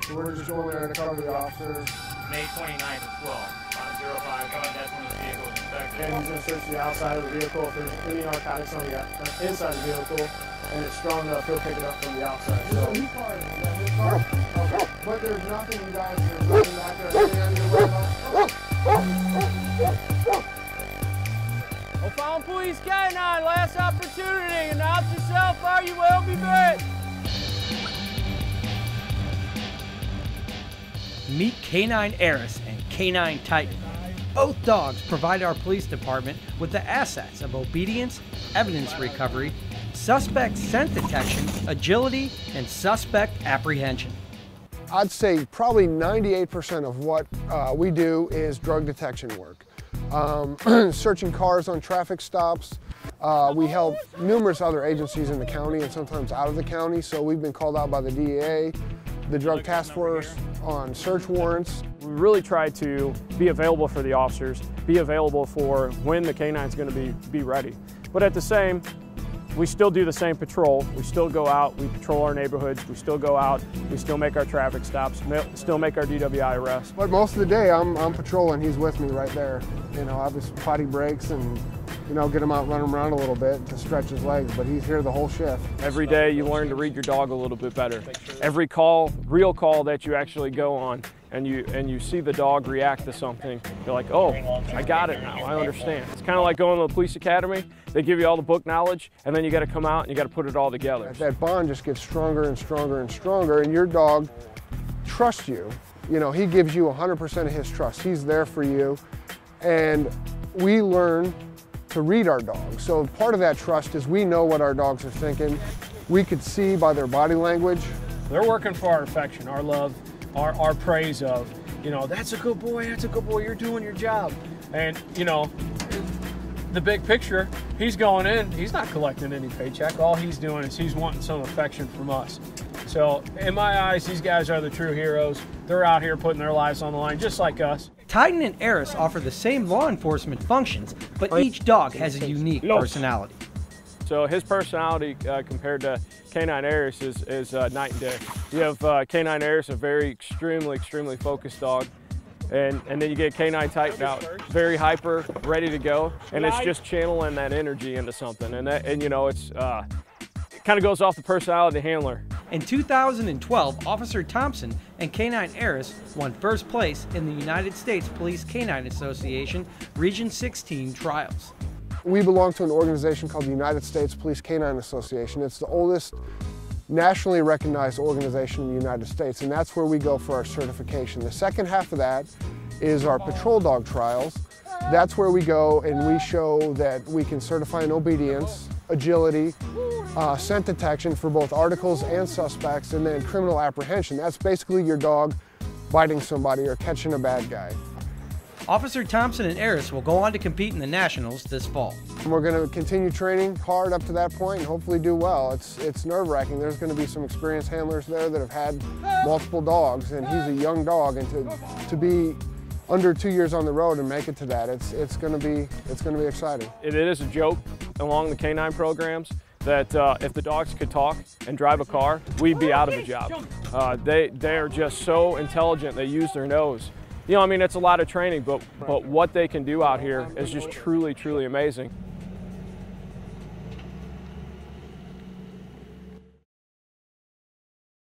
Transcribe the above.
So we're just going there to cover the officers. May 29th as well, on 05, that's when the vehicle is inspected. And he's going to search the outside of the vehicle. If there's any narcotics on the inside of the vehicle, and it's strong enough, he'll pick it up from the outside. So, okay. But there's nothing, you guys, there's nothing back there. Anything I need to worry about? O'Fallon Police K-9, last opportunity. Announce yourself or you will be bit. Meet K9 Eris and K9 Titan. Both dogs provide our police department with the assets of obedience, evidence recovery, suspect scent detection, agility, and suspect apprehension. I'd say probably 98% of what we do is drug detection work. Searching cars on traffic stops. We help numerous other agencies in the county and sometimes out of the county, so we've been called out by the DEA, the Drug Task Force on search warrants. We really try to be available for the officers, be available for when the K-9 is going to be ready. But at the same, we still do the same patrol. We still go out, we patrol our neighborhoods, we still go out, we still make our traffic stops, still make our DWI arrests. But most of the day I'm patrolling, he's with me right there. You know, I just potty breaks and, you know, get him out, run him around a little bit to stretch his legs, but he's here the whole shift. Every day you learn to read your dog a little bit better. Every call, real call that you actually go on and you see the dog react to something, you're like, oh, I got it now, I understand. It's kind of like going to the police academy. They give you all the book knowledge and then you got to come out and you got to put it all together. That bond just gets stronger and stronger and stronger, and your dog trusts you. You know, he gives you 100% of his trust. He's there for you, and we learn to read our dogs. So part of that trust is we know what our dogs are thinking. We could see by their body language. They're working for our affection, our love, our praise of, you know, that's a good boy, you're doing your job. And, you know, the big picture, he's going in, he's not collecting any paycheck. All he's doing is he's wanting some affection from us. So in my eyes, these guys are the true heroes. They're out here putting their lives on the line just like us. Titan and Eris offer the same law enforcement functions, but each dog has a unique personality. So his personality compared to K9 Eris is night and day. You have K9 Eris, a very extremely focused dog. And then you get K9 Titan out, very hyper, ready to go, and it's just channeling that energy into something. And you know, it kind of goes off the personality of the handler. In 2012, Officer Thompson and K9 Eris won first place in the United States Police K9 Association Region 16 trials. We belong to an organization called the United States Police K9 Association. It's the oldest nationally recognized organization in the United States, and that's where we go for our certification. The second half of that is our patrol dog trials. That's where we go and we show that we can certify in obedience, agility, scent detection for both articles and suspects, and then criminal apprehension. That's basically your dog biting somebody or catching a bad guy. Officer Thompson and Eris will go on to compete in the Nationals this fall. We're going to continue training hard up to that point and hopefully do well. It's nerve-wracking. There's going to be some experienced handlers there that have had multiple dogs, and he's a young dog, and to be under 2 years on the road and make it to that, it's going to be exciting. It is a joke along the K9 programs that if the dogs could talk and drive a car, we'd be out of a job. They are just so intelligent. They use their nose. You know, I mean, it's a lot of training, but what they can do out here is just truly amazing.